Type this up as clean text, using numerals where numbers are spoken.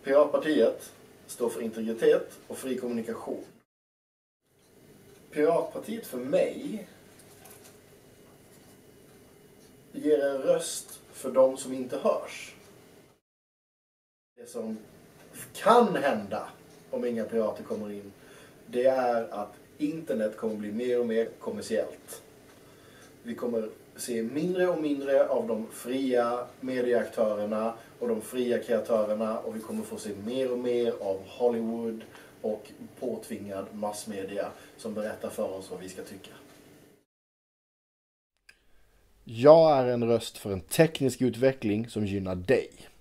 Piratpartiet står för integritet och fri kommunikation. Piratpartiet för mig ger en röst för de som inte hörs. Det som kan hända om inga pirater kommer in, det är att internet kommer bli mer och mer kommersiellt. Vi kommer se mindre och mindre av de fria medieaktörerna och de fria kreatörerna, och vi kommer få se mer och mer av Hollywood och påtvingad massmedia som berättar för oss vad vi ska tycka. Jag är en röst för en teknisk utveckling som gynnar dig.